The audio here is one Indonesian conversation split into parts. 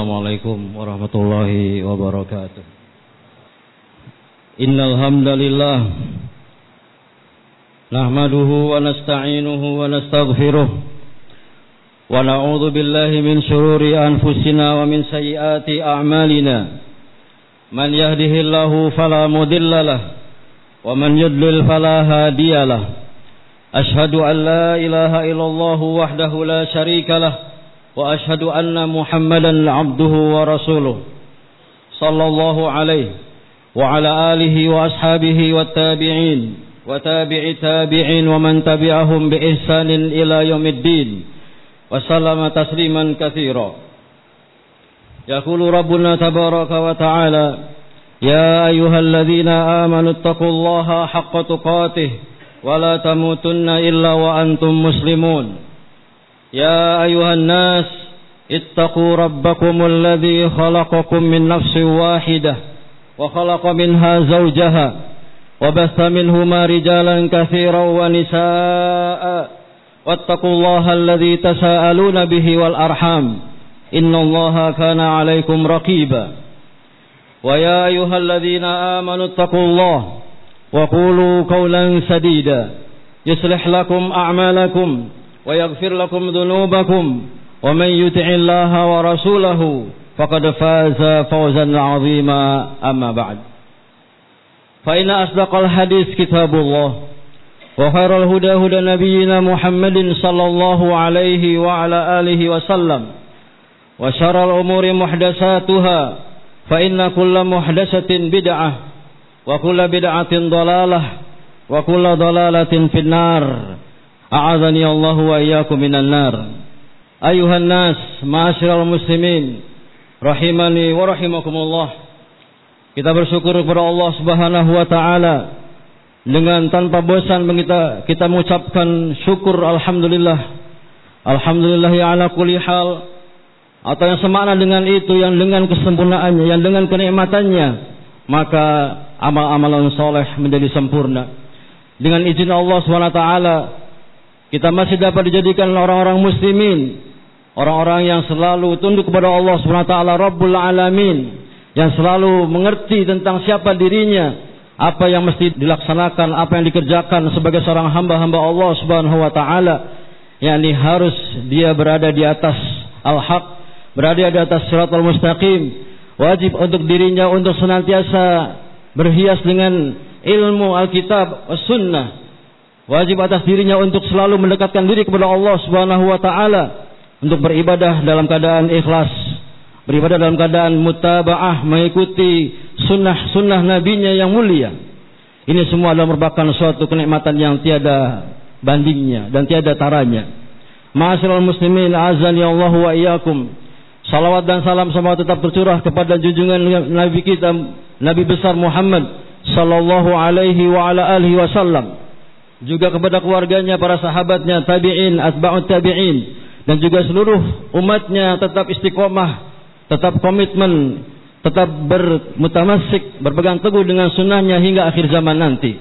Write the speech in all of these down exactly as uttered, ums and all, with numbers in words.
Assalamualaikum warahmatullahi wabarakatuh. Innal hamdalillah nahmaduhu wa nasta'inuhu wa nastaghfiruh wa na'udzu billahi min shururi anfusina wa min sayyiati a'malina. Man yahdihillahu fala mudilla lahu wa man yudlil fala hadiya lahu. Ashhadu an la ilaha illallah wahdahu la syarika lahu wa ashhadu anna Muhammadan abduhu wa rasuluh sallallahu alaihi wa ala alihi wa ashabihi wa tabi'in wa tabi'i tabi'in wa man tabi'ahum bi ihsanin ila yaumiddin wa sallama tasliman katsira. Yaqulu rabbuna tabaraka wa ta'ala ya ayyuhalladzina amanu taqullaha haqqa tuqatih wa la tamutunna illa wa antum muslimun. يا أيها الناس اتقوا ربكم الذي خلقكم من نفس واحدة وخلق منها زوجها وبث منهما رجالا كثيرا ونساء واتقوا الله الذي تساءلون به والأرحام إن الله كان عليكم رقيبا ويا أيها الذين آمنوا اتقوا الله وقولوا قولا سديدا يصلح لكم أعمالكم ويغفر لكم ذنوبكم ومن يطع الله ورسوله فقد فاز فوزا عظيما. أما بعد فإن أصدق الحديث كتاب الله وخير الهدى هدى نبينا محمد صلى الله عليه وعلى آله وسلم وشر الأمور محدثاتها فإن كل محدثة بدعة وكل بدعة ضلالة وكل ضلالة في النار. A'adzani Allah wa iyyakum minan nar. Ayuhan nas, ma'asyiral muslimin, rahimani wa rahimakumullah. Kita bersyukur kepada Allah Subhanahu wa taala dengan tanpa bosan kita kita mengucapkan syukur alhamdulillah. Alhamdulillah ya ala kulli hal. Atau yang semakna dengan itu, yang dengan kesempurnaannya, yang dengan kenikmatannya, maka amal-amalan soleh menjadi sempurna. Dengan izin Allah Subhanahu wa taala kita masih dapat dijadikan orang-orang muslimin, orang-orang yang selalu tunduk kepada Allah Subhanahu wa taala Rabbul Alamin, yang selalu mengerti tentang siapa dirinya, apa yang mesti dilaksanakan, apa yang dikerjakan sebagai seorang hamba-hamba Allah Subhanahu wa taala, yakni harus dia berada di atas al-haq, berada di atas shiratal mustaqim. Wajib untuk dirinya untuk senantiasa berhias dengan ilmu Alkitab was sunnah. Wajib atas dirinya untuk selalu mendekatkan diri kepada Allah Subhanahu wa taala, untuk beribadah dalam keadaan ikhlas, beribadah dalam keadaan mutaba'ah, mengikuti sunnah-sunnah nabinya yang mulia. Ini semua adalah merupakan suatu kenikmatan yang tiada bandingnya dan tiada taranya. Ma'asyiral muslimin, azani Allah wa iyyakum. Salawat dan salam semua tetap tercurah kepada junjungan Nabi kita, Nabi besar Muhammad sallallahu alaihi wa ala alihi wasallam, juga kepada keluarganya, para sahabatnya, tabi'in, atba'ut tabi'in, dan juga seluruh umatnya tetap istiqomah, tetap komitmen, tetap bermutamassik, berpegang teguh dengan sunnahnya hingga akhir zaman nanti.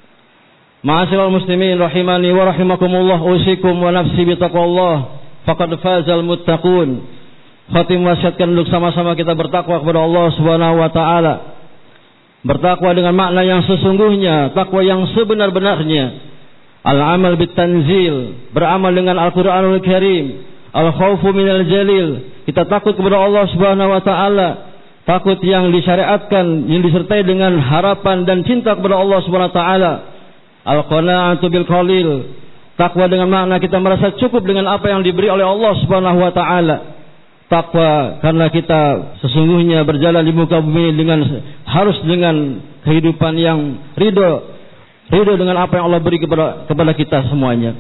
Ma'asyiral muslimin rahimani wa rahimakumullah, usikum wa nafsi bitaqwallah faqad fazal muttaqun. Khatim wasiatkan untuk sama-sama kita bertakwa kepada Allah Subhanahu wa taala. Bertakwa dengan makna yang sesungguhnya, takwa yang sebenar-benarnya. Al-amal bit-tanzil, beramal dengan Al-Qur'anul Karim. Al-khaufu minal jalil, kita takut kepada Allah Subhanahu wa taala, takut yang disyariatkan, yang disertai dengan harapan dan cinta kepada Allah Subhanahu wa taala. Al-qana'atu bil qalil, takwa dengan makna kita merasa cukup dengan apa yang diberi oleh Allah Subhanahu wa taala. Takwa karena kita sesungguhnya berjalan di muka bumi dengan harus dengan kehidupan yang ridho, ridho dengan apa yang Allah beri kepada kepada kita semuanya.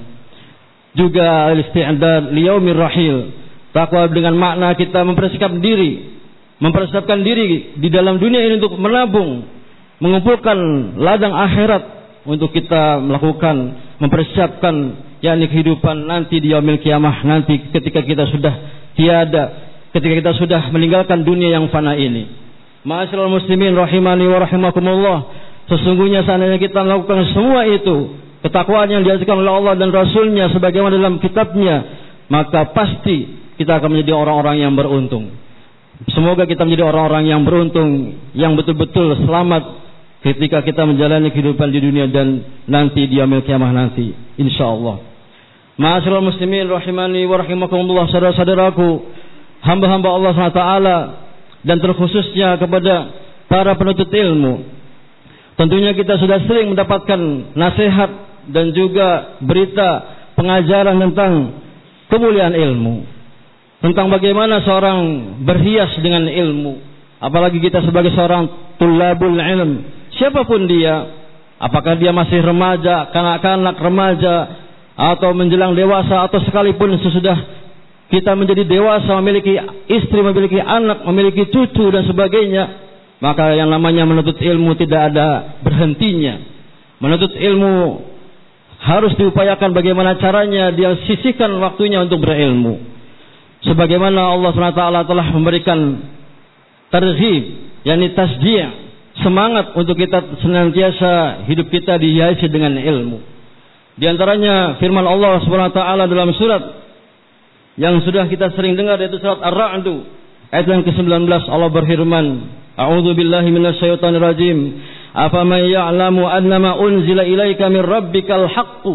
Juga al-isti'dad liyaumir rahil, takwa dengan makna kita mempersiapkan diri, mempersiapkan diri di dalam dunia ini untuk menabung, mengumpulkan ladang akhirat untuk kita melakukan, mempersiapkan yakni kehidupan nanti di yaumil kiamah, nanti ketika kita sudah tiada, ketika kita sudah meninggalkan dunia yang fana ini. Ma'asyiral muslimin rahimani wa rahimakumullah, sesungguhnya seandainya kita melakukan semua itu, ketakwaan yang diajarkan oleh Allah dan Rasulnya sebagaimana dalam kitabnya, maka pasti kita akan menjadi orang-orang yang beruntung. Semoga kita menjadi orang-orang yang beruntung, yang betul-betul selamat ketika kita menjalani kehidupan di dunia dan nanti di yaumil kiamah nanti, insyaallah. Ma'asyiral muslimin rahimani wa rahimakumullah, saudara-saudaraku, hamba-hamba Allah subhanahu wa taala, dan terkhususnya kepada para penuntut ilmu. Tentunya kita sudah sering mendapatkan nasihat dan juga berita pengajaran tentang kemuliaan ilmu, tentang bagaimana seorang berhias dengan ilmu, apalagi kita sebagai seorang tulabul ilm. Siapapun dia, apakah dia masih remaja, kanak-kanak remaja, atau menjelang dewasa, atau sekalipun sesudah kita menjadi dewasa, memiliki istri, memiliki anak, memiliki cucu dan sebagainya, maka yang namanya menuntut ilmu tidak ada berhentinya. Menuntut ilmu harus diupayakan bagaimana caranya dia sisihkan waktunya untuk berilmu. Sebagaimana Allah subhanahu wa taala telah memberikan targhib, yakni tasji', semangat untuk kita senantiasa hidup kita dihiasi dengan ilmu. Di antaranya firman Allah Subhanahu wa taala dalam surat yang sudah kita sering dengar, yaitu surat Ar-Ra'd ayat yang ke sembilan belas. Allah berfirman, A'udzu billahi minasyaitonir rajim. Afaman ya'lamu annama unzila ilaika min rabbikal haqqu.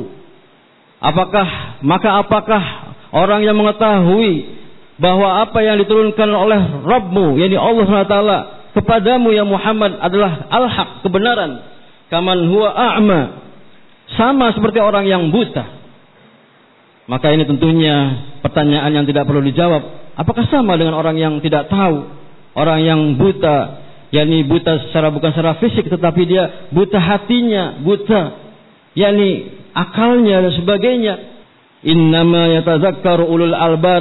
Apakah maka apakah orang yang mengetahui bahwa apa yang diturunkan oleh Rabbmu, yakni Allah Subhanahu wa taala, kepadamu ya Muhammad adalah al-haq, kebenaran. Kaman huwa a'ma, sama seperti orang yang buta. Maka ini tentunya pertanyaan yang tidak perlu dijawab. Apakah sama dengan orang yang tidak tahu, orang yang buta, yakni buta secara bukan secara fisik, tetapi dia buta hatinya, buta yakni akalnya dan sebagainya. Innama yatazakkaru ulul albab.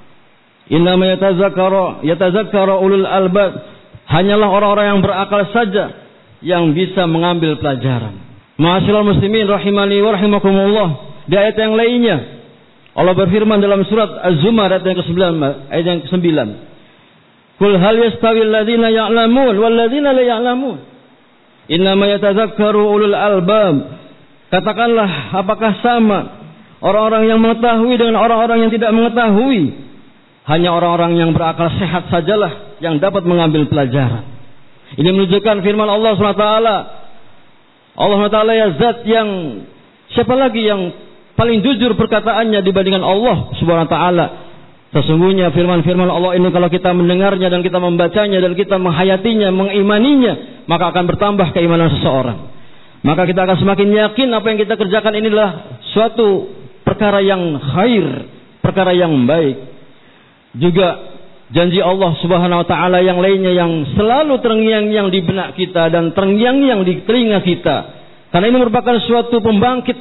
Innama yatazakkaru yatazakkaru ulul albab. Hanyalah orang-orang yang berakal saja yang bisa mengambil pelajaran. Ma'asyiral muslimin rahimani wa rahimakumullah. Di ayat yang lainnya Allah berfirman dalam surat Az-Zumar ayat yang kesembilan, ayat yang kesembilan. Qul hal yastawi alladziina ya'lamun wal ladziina la ya'lamun. Innama yatazakkaru ulul albab. Katakanlah, apakah sama orang-orang yang mengetahui dengan orang-orang yang tidak mengetahui? Hanya orang-orang yang berakal sehat sajalah yang dapat mengambil pelajaran. Ini menunjukkan firman Allah subhanahu wa taala. Allah subhanahu wa taala ya zat yang, siapa lagi yang paling jujur perkataannya dibandingkan Allah subhanahu wa taala. Sesungguhnya firman-firman Allah ini kalau kita mendengarnya dan kita membacanya dan kita menghayatinya, mengimaninya, maka akan bertambah keimanan seseorang. Maka kita akan semakin yakin apa yang kita kerjakan inilah suatu perkara yang khair, perkara yang baik. Juga janji Allah subhanahu wa ta'ala yang lainnya yang selalu terngiang-ngiang di benak kita dan terngiang-ngiang di telinga kita. Karena ini merupakan suatu pembangkit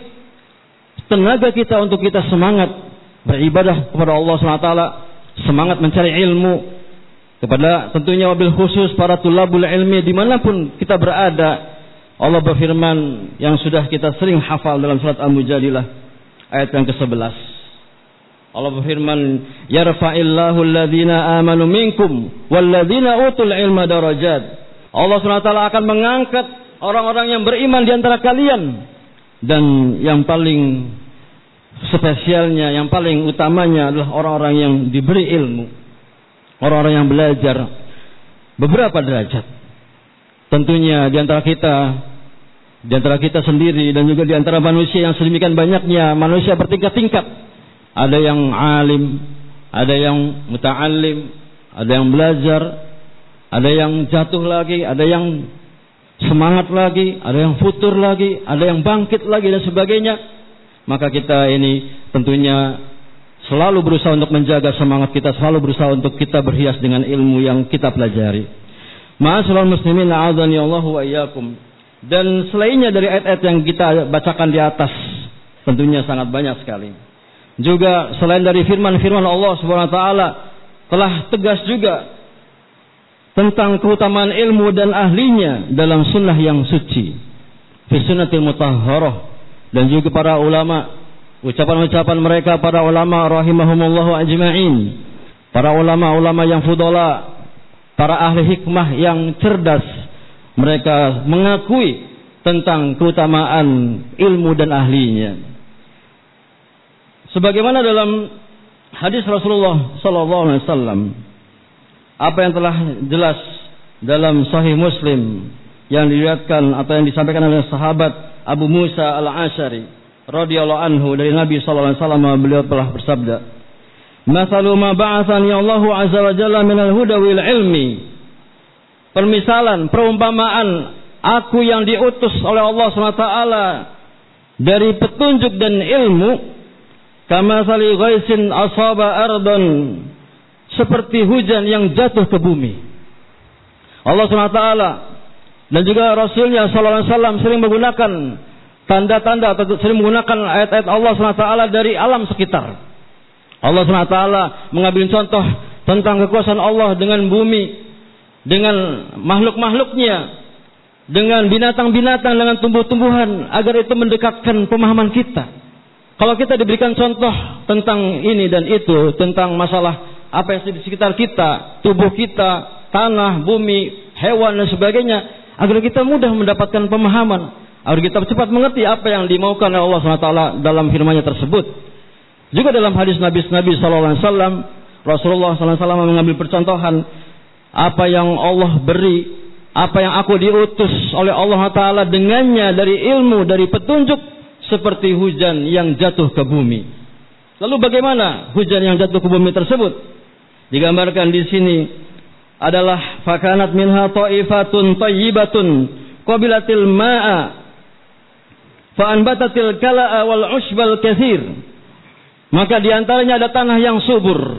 tenaga kita untuk kita semangat beribadah kepada Allah subhanahu wa taala, semangat mencari ilmu, kepada tentunya wabil khusus para tulabul ilmi dimanapun kita berada. Allah berfirman yang sudah kita sering hafal dalam surat Al-Mujadilah ayat yang kesebelas. Allah berfirman, yarfa'illahu alladhina amanu minkum walladhina utul ilma darajat. Allah subhanahu wa taala akan mengangkat orang-orang yang beriman di antara kalian, dan yang paling spesialnya, yang paling utamanya adalah orang-orang yang diberi ilmu, orang-orang yang belajar beberapa derajat. Tentunya di antara kita, di antara kita sendiri dan juga di antara manusia yang sedemikian banyaknya, manusia bertingkat-tingkat. Ada yang alim, ada yang muta'allim, ada yang belajar, ada yang jatuh lagi, ada yang semangat lagi, ada yang futur lagi, ada yang bangkit lagi dan sebagainya. Maka kita ini tentunya selalu berusaha untuk menjaga semangat kita, selalu berusaha untuk kita berhias dengan ilmu yang kita pelajari. Ma'asyiral muslimin, a'adzani Allah wa iyyakum. Dan selainnya dari ayat-ayat yang kita bacakan di atas, tentunya sangat banyak sekali. Juga selain dari firman-firman Allah Subhanahu wa taala telah tegas juga tentang keutamaan ilmu dan ahlinya dalam sunnah yang suci, fi sunnatil mutahharah, dan juga para ulama, ucapan-ucapan mereka para ulama rahimahumullahu ajma'in, para ulama-ulama yang fudala, para ahli hikmah yang cerdas, mereka mengakui tentang keutamaan ilmu dan ahlinya. Sebagaimana dalam hadis Rasulullah sallallahu alaihi wasallam apa yang telah jelas dalam Sahih Muslim yang diriwayatkan atau yang disampaikan oleh sahabat Abu Musa Al-Asy'ari radhiyallahu anhu dari Nabi sallallahu alaihi wasallam, beliau telah bersabda, "Mathalu ma ba'athani Allahu azza wa jalla minal huda wal ilmi." Permisalan, perumpamaan aku yang diutus oleh Allah subhanahu wa taala dari petunjuk dan ilmu, kama sali ghaisin asaba ardon, seperti hujan yang jatuh ke bumi. Allah subhanahu wa taala dan juga Rasulnya sallallahu alaihi wasallam sering menggunakan tanda-tanda atau sering menggunakan ayat-ayat Allah subhanahu wa taala dari alam sekitar. Allah subhanahu wa taala mengambil contoh tentang kekuasaan Allah dengan bumi, dengan makhluk-makhluknya, dengan binatang-binatang, dengan tumbuh-tumbuhan, agar itu mendekatkan pemahaman kita. Kalau kita diberikan contoh tentang ini dan itu, tentang masalah apa yang di sekitar kita, tubuh kita, tanah, bumi, hewan dan sebagainya, agar kita mudah mendapatkan pemahaman, agar kita cepat mengerti apa yang dimaukan oleh Allah subhanahu wa taala dalam firman-Nya tersebut. Juga dalam hadis Nabi Nabi sallallahu alaihi wasallam, Rasulullah sallallahu alaihi wasallam mengambil percontohan apa yang Allah beri, apa yang aku diutus oleh Allah Ta'ala dengannya dari ilmu, dari petunjuk, seperti hujan yang jatuh ke bumi. Lalu bagaimana hujan yang jatuh ke bumi tersebut? Digambarkan di sini adalah fakanat minha ta'ifatun tayyibatun qabilatil ma'a fa'anbatatil kala'a wal ushbal kathir. Maka diantaranya ada tanah yang subur,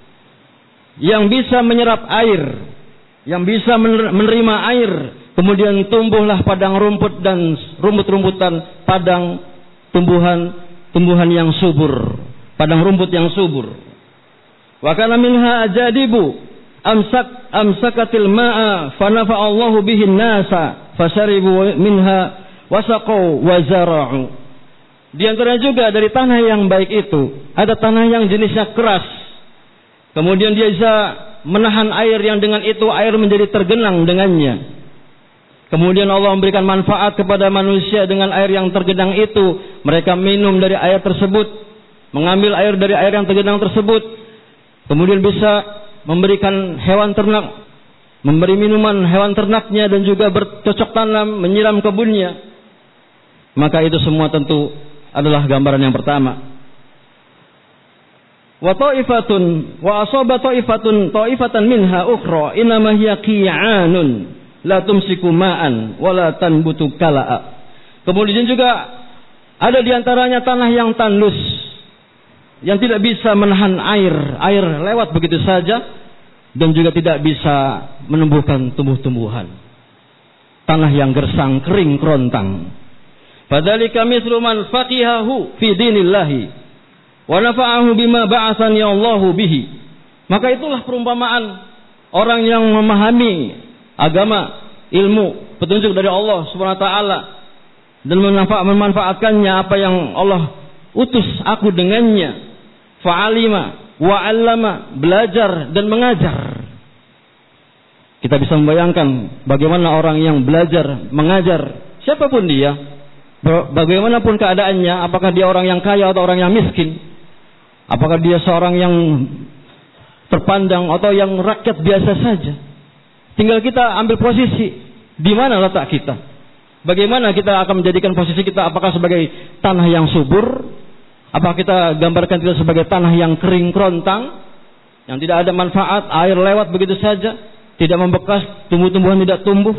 yang bisa menyerap air, yang bisa menerima air, kemudian tumbuhlah padang rumput dan rumput-rumputan, padang tumbuhan tumbuhan yang subur, padang rumput yang subur. Wa kana minha ajadibu amsak amsakatil ma'a fa nafa'allahu bihin nasa fasaribu minha wasaqau wa zara'u. Di antaranya juga dari tanah yang baik itu ada tanah yang jenisnya keras, kemudian dia bisa menahan air yang dengan itu air menjadi tergenang dengannya. Kemudian Allah memberikan manfaat kepada manusia dengan air yang tergenang itu. Mereka minum dari air tersebut, mengambil air dari air yang tergenang tersebut, kemudian bisa memberikan hewan ternak, memberi minuman hewan ternaknya, dan juga bercocok tanam, menyiram kebunnya. Maka itu semua tentu adalah gambaran yang pertama. Wa ta'ifatun wa asaba ta'ifatun ta'ifatan minha ukhra inma hiya qi'anun la tumsiku ma'an wa la tanbutu kala'a. Kemudian juga ada di antaranya tanah yang tandus, yang tidak bisa menahan air, air lewat begitu saja, dan juga tidak bisa menumbuhkan tumbuh-tumbuhan. Tanah yang gersang, kering, kerontang. Fadzalika mithlu man faqihahu fi dinillahi wa nafa'ahu bima ba'athani Allahu bihi. Maka itulah perumpamaan orang yang memahami agama, ilmu, petunjuk dari Allah Subhanahu wa taala, dan memanfaatkannya apa yang Allah utus aku dengannya. Fa'alima wa 'allama, belajar dan mengajar. Kita bisa membayangkan bagaimana orang yang belajar, mengajar, siapapun dia, bagaimanapun keadaannya, apakah dia orang yang kaya atau orang yang miskin, apakah dia seorang yang terpandang atau yang rakyat biasa saja, tinggal kita ambil posisi di mana letak kita. Bagaimana kita akan menjadikan posisi kita, apakah sebagai tanah yang subur, apakah kita gambarkan kita sebagai tanah yang kering kerontang, yang tidak ada manfaat, air lewat begitu saja, tidak membekas, tumbuh-tumbuhan tidak tumbuh.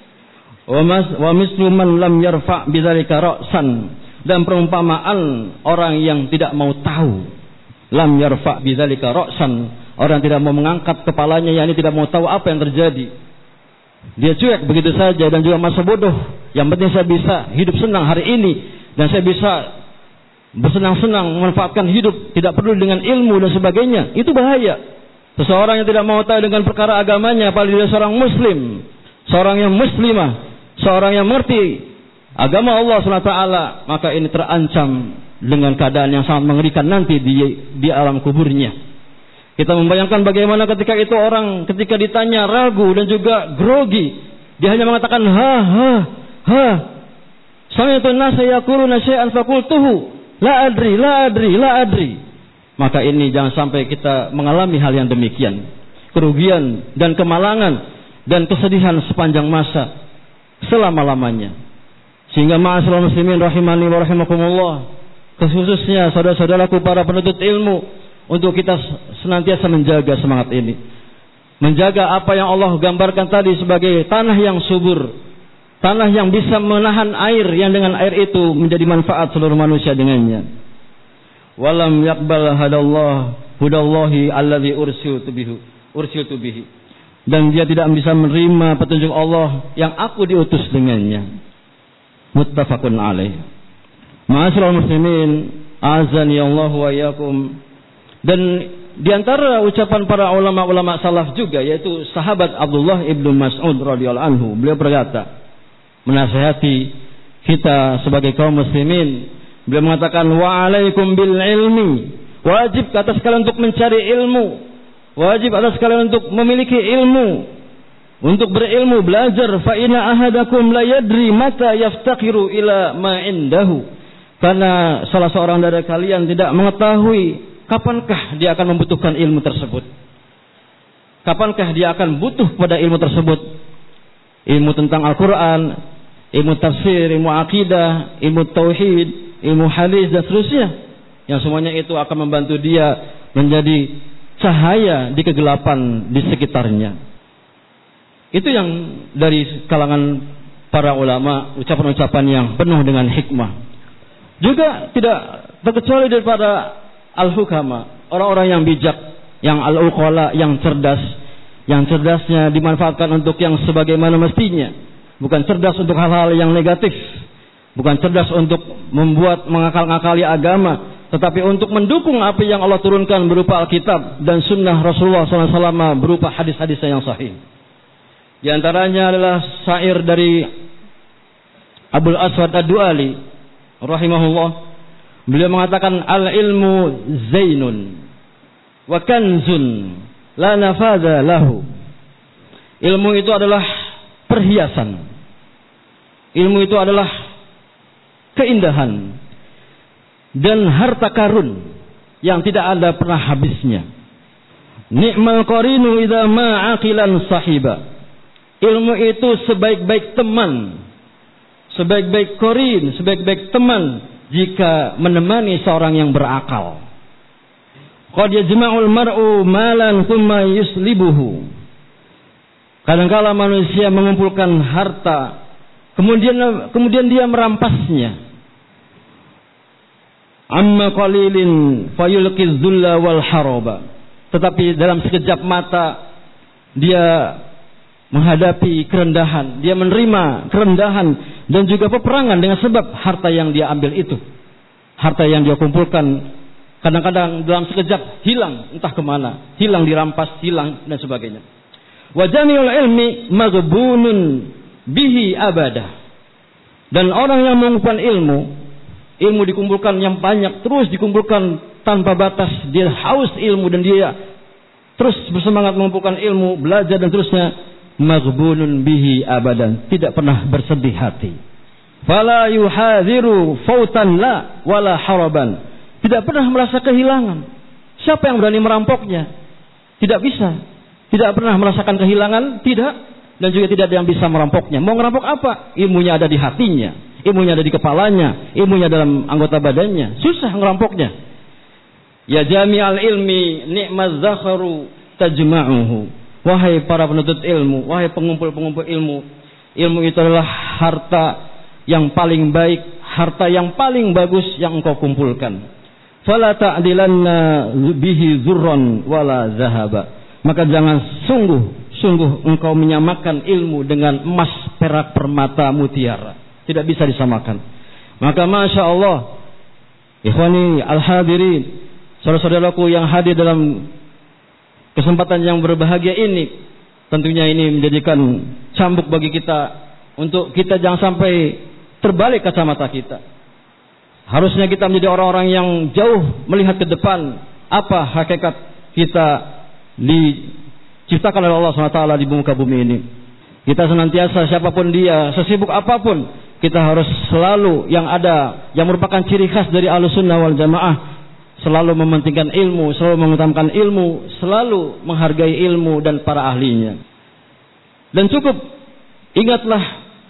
Wa mislu man lam yarfa' bidzalika ra'san, dan perumpamaan orang yang tidak mau tahu. Lam yarfa' bidzalika ra'san, orang tidak mau mengangkat kepalanya, yakni tidak mau tahu apa yang terjadi. Dia cuek begitu saja dan juga masa bodoh. Yang penting saya bisa hidup senang hari ini, dan saya bisa bersenang-senang memanfaatkan hidup, tidak perlu dengan ilmu dan sebagainya. Itu bahaya. Seseorang yang tidak mau tahu dengan perkara agamanya, apalagi dia seorang muslim, seorang yang muslimah, seorang yang mengerti agama Allah subhanahu wa taala, maka ini terancam dengan keadaan yang sangat mengerikan nanti di di alam kuburnya. Kita membayangkan bagaimana ketika itu orang ketika ditanya ragu dan juga grogi, dia hanya mengatakan ha ha ha. Sami'tu an-nasa yaquluna syai'an faqultuhu la adri la adri la adri. Maka ini jangan sampai kita mengalami hal yang demikian. kerugian dan kemalangan dan kesedihan sepanjang masa selama-lamanya. Sehingga ma'asyiral muslimin rahimani wa rahimakumullah, khususnya saudara-saudaraku para penuntut ilmu, untuk kita senantiasa menjaga semangat ini, menjaga apa yang Allah gambarkan tadi sebagai tanah yang subur, tanah yang bisa menahan air, yang dengan air itu menjadi manfaat seluruh manusia dengannya. Walam yaqbal hadallah hudallahi alladzi ursiltu bihi ursiltu bihi, dan dia tidak bisa menerima petunjuk Allah yang aku diutus dengannya. Muttafaqun alaih. Ma'asyiral muslimin, azani Allah wa iyyakum. Dan di antara ucapan para ulama-ulama salaf juga, yaitu sahabat Abdullah ibnu Mas'ud radhiyallahu anhu, beliau berkata, menasihati kita sebagai kaum muslimin, beliau mengatakan, wa alaikum bil ilmi, wajib atas kalian untuk mencari ilmu, wajib atas kalian untuk memiliki ilmu, untuk berilmu, belajar. Fa inna ahadakum la yadri mata yaftaqiru ila ma indahu, karena salah seorang dari kalian tidak mengetahui kapankah dia akan membutuhkan ilmu tersebut, kapankah dia akan butuh pada ilmu tersebut, ilmu tentang Al-Quran, ilmu tafsir, ilmu akidah, ilmu tauhid, ilmu hadis dan seterusnya, yang semuanya itu akan membantu dia menjadi cahaya di kegelapan di sekitarnya. Itu yang dari kalangan para ulama, ucapan-ucapan yang penuh dengan hikmah. Juga tidak terkecuali daripada al-hukama, orang-orang yang bijak, yang al-uqala, yang cerdas, yang cerdasnya dimanfaatkan untuk yang sebagaimana mestinya, bukan cerdas untuk hal-hal yang negatif, bukan cerdas untuk membuat mengakal-ngakali agama, tetapi untuk mendukung apa yang Allah turunkan berupa Alkitab dan Sunnah Rasulullah shallallahu alaihi wasallam berupa hadis-hadisnya yang sahih. Di antaranya adalah syair dari Abul Aswad Ad-Du'ali rahimahullah. Beliau mengatakan, al-ilmu zainun wa kanzun la nafadha lahu. Ilmu itu adalah perhiasan, ilmu itu adalah keindahan dan harta karun yang tidak ada pernah habisnya. Ni'mal qarinu idza ma aqilan sahiba. Ilmu itu sebaik-baik teman, sebaik-baik qarin, sebaik-baik teman jika menemani seorang yang berakal. Qad yajma'ul mar'u malan thumma yuslibuhu. Kadangkala manusia mengumpulkan harta, kemudian kemudian dia merampasnya. Amma qalilin fayulqiz dhulla wal haraba. Tetapi dalam sekejap mata dia menghadapi kerendahan, dia menerima kerendahan dan juga peperangan dengan sebab harta yang dia ambil itu, harta yang dia kumpulkan. Kadang-kadang dalam sekejap hilang, entah kemana, hilang, dirampas, hilang dan sebagainya. Wa jami'ul ilmi maghbunun bihi abadah. Dan orang yang mengumpulkan ilmu, ilmu dikumpulkan yang banyak, terus dikumpulkan tanpa batas, dia haus ilmu dan dia terus bersemangat mengumpulkan ilmu, belajar dan terusnya. Maghbunun bihi abadan, tidak pernah bersedih hati. Fala yuhadhiru fautan la wala haraban, tidak pernah merasa kehilangan. Siapa yang berani merampoknya? Tidak bisa. Tidak pernah merasakan kehilangan, tidak, dan juga tidak ada yang bisa merampoknya. Mau ngerampok apa? Ilmunya ada di hatinya, ilmunya ada di kepalanya, ilmunya dalam anggota badannya. Susah ngerampoknya. Ya jami'al ilmi ni'maz zakharu tajma'uhu. Wahai para penuntut ilmu, wahai pengumpul-pengumpul ilmu, ilmu itu adalah harta yang paling baik, harta yang paling bagus yang engkau kumpulkan. Fala ta'dilanna bihi zurran wala zahaba. Maka jangan sungguh-sungguh engkau menyamakan ilmu dengan emas, perak, permata, mutiara. Tidak bisa disamakan. Maka Masya Allah, ikhwani al-hadirin, saudara-saudaraku yang hadir dalam kesempatan yang berbahagia ini, tentunya ini menjadikan cambuk bagi kita untuk kita jangan sampai terbalik kacamata kita. Harusnya kita menjadi orang-orang yang jauh melihat ke depan apa hakikat kita diciptakan oleh Allah subhanahu wa taala di muka bumi ini. Kita senantiasa, siapapun dia, sesibuk apapun, kita harus selalu yang ada, yang merupakan ciri khas dari Ahlussunnah wal Jamaah, selalu mementingkan ilmu, selalu mengutamakan ilmu, selalu menghargai ilmu dan para ahlinya. Dan cukup ingatlah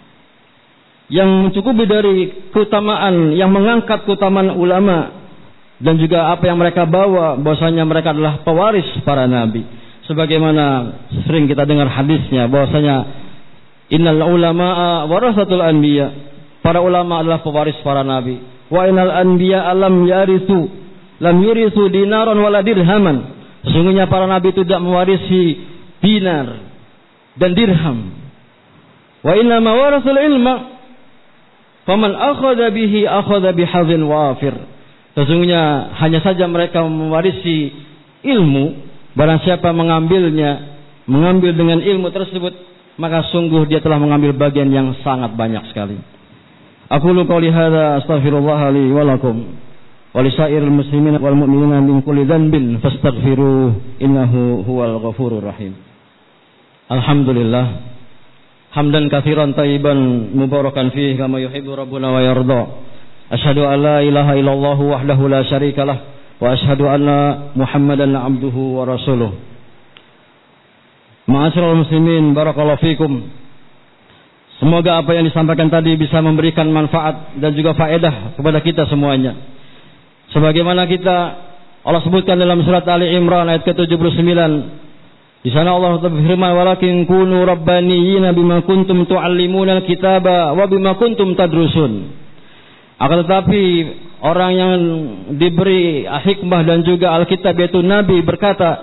yang mencukupi dari keutamaan, yang mengangkat keutamaan ulama dan juga apa yang mereka bawa, bahwasanya mereka adalah pewaris para nabi. Sebagaimana sering kita dengar hadisnya, bahwasanya innal ulama'a warasatul anbiya, para ulama adalah pewaris para nabi. Wa innal anbiya lam yarithu lam yurithu dinaran wala dirhaman. Sesungguhnya para nabi tidak mewarisi dinar dan dirham. Wa inna ma warasul ilma faman akhadha bihi akhadha bihadzin wafir. Sesungguhnya hanya saja mereka mewarisi ilmu, barang siapa mengambilnya, mengambil dengan ilmu tersebut, maka sungguh dia telah mengambil bagian yang sangat banyak sekali. Aqulu qouli hadza astaghfirullah li wa lakum wa lisairil muslimin wal mu'minina min kulli dhanbin fastaghfiruhu innahu huwal ghafurur rahim. Alhamdulillah hamdan katsiran thayyiban mubarakan fihi kama yuhibbu rabbuna wa yarda. Asyhadu an la ilaha illallah wahdahu la syarikalah wa asyhadu anna Muhammadan abduhu wa rasuluh. Ma'asyiral muslimin, barakallahu fikum. Semoga apa yang disampaikan tadi bisa memberikan manfaat dan juga faedah kepada kita semuanya. Sebagaimana kita Allah sebutkan dalam surat Ali Imran ayat ke tujuh puluh sembilan. Di sana Allah berfirman, "Walakin kunu rabbaniyina bima kuntum tu'allimuna al-kitaba wa bima kuntum tadrusun." Akan tetapi orang yang diberi hikmah dan juga Alkitab yaitu Nabi berkata,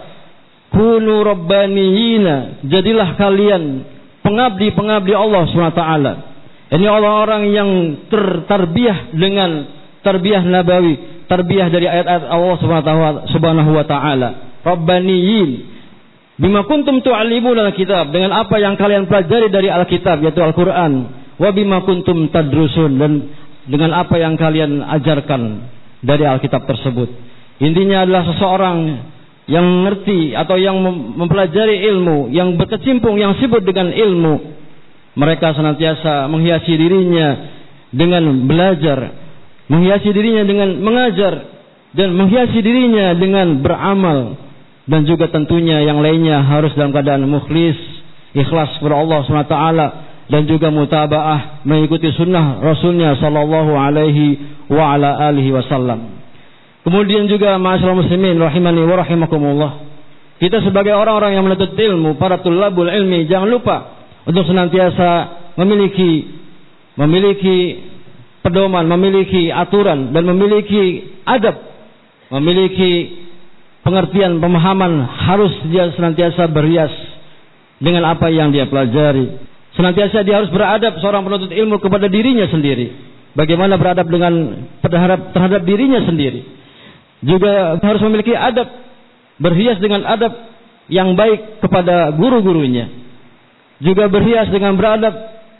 "Kunu rabbaniyina," jadilah kalian pengabdi-pengabdi Allah subhanahu wa taala. Ini orang-orang yang tertarbiyah dengan tarbiyah nabawi, tarbiyah dari ayat-ayat Allah subhanahu wa taala. Rabbaniyin bima kuntum tu'allimuna al-kitab, dengan apa yang kalian pelajari dari Alkitab yaitu Al-Qur'an, wa bima kuntum tadrusun, dan dengan apa yang kalian ajarkan dari Alkitab tersebut. Intinya adalah seseorang yang mengerti atau yang mempelajari ilmu, yang berkecimpung, yang sibuk dengan ilmu, mereka senantiasa menghiasi dirinya dengan belajar, menghiasi dirinya dengan mengajar, dan menghiasi dirinya dengan beramal, dan juga tentunya yang lainnya harus dalam keadaan mukhlis, ikhlas kepada Allah subhanahu wa taala, dan juga mutabaah, mengikuti sunnah Rasulnya sallallahu alaihi wa ala alihi wasallam. Kemudian juga ma'asyiral muslimin rahimani wa rahimakumullah, kita sebagai orang-orang yang menuntut ilmu, para tulabul ilmi, jangan lupa untuk senantiasa memiliki memiliki pedoman, memiliki aturan, dan memiliki adab, memiliki pengertian, pemahaman, harus dia senantiasa berhias dengan apa yang dia pelajari. Senantiasa dia harus beradab, seorang penuntut ilmu, kepada dirinya sendiri. Bagaimana beradab dengan terhadap, terhadap dirinya sendiri. Juga harus memiliki adab, berhias dengan adab yang baik kepada guru-gurunya. Juga berhias dengan beradab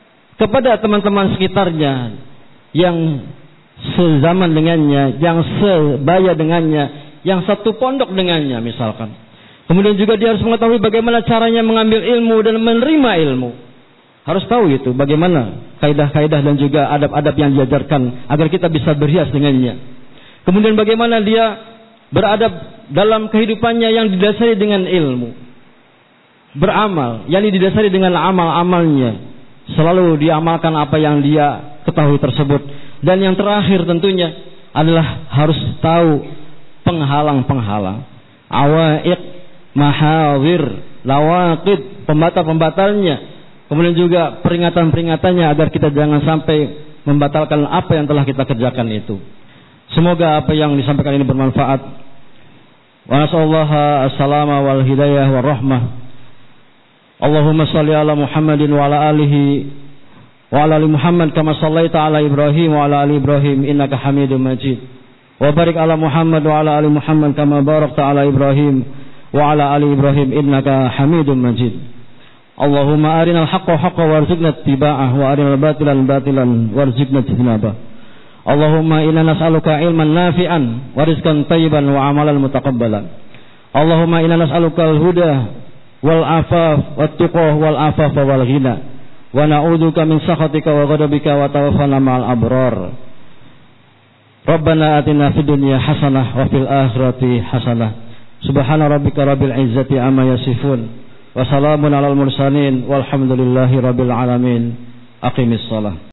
kepada teman-teman sekitarnya yang sezaman dengannya, yang sebaya dengannya, yang satu pondok dengannya misalkan. Kemudian juga dia harus mengetahui bagaimana caranya mengambil ilmu dan menerima ilmu. Harus tahu itu bagaimana kaidah-kaidah dan juga adab-adab yang diajarkan agar kita bisa berhias dengannya. Kemudian bagaimana dia beradab dalam kehidupannya yang didasari dengan ilmu. Beramal, yang didasari dengan amal-amalnya. Selalu diamalkan apa yang dia ketahui tersebut. Dan yang terakhir tentunya adalah harus tahu penghalang-penghalang. Awaiq, mahawir, lawaqid, pembatal-pembatalnya. Kemudian juga peringatan-peringatannya agar kita jangan sampai membatalkan apa yang telah kita kerjakan itu. Semoga apa yang disampaikan ini bermanfaat. Wa nasallahu as-salama wal hidayah wal rahmah. Allahumma salli ala Muhammadin wa ala alihi wa ala ali Muhammad kama sallaita ala Ibrahim wa ala ali Ibrahim innaka Hamidum Majid. Wa barik ala Muhammad wa ala ali Muhammad kama barakta ala Ibrahim wa ala ali Ibrahim innaka Hamidum Majid. Allahumma arinal haqqa haqqa warzuqna ittiba'ah wa arinal batilan batilan warzuqna ijtinabah. Allahumma inna nas'aluka ilman nafi'an wa rizqan thayyiban wa amalan mutaqabbalan. Allahumma inna nas'aluka al-huda wal afaf wat tuqah wal afaf wal ghina wa na'udzuka min sakhatika wa ghadabika wa tawaffana ma'al abrar. Rabbana atina fid dunya hasanah wa fil akhirati hasanah. Subhana rabbika rabbil izzati amma yasifun wa salamun alal mursalin walhamdulillahi rabbil alamin. Aqimis shalah.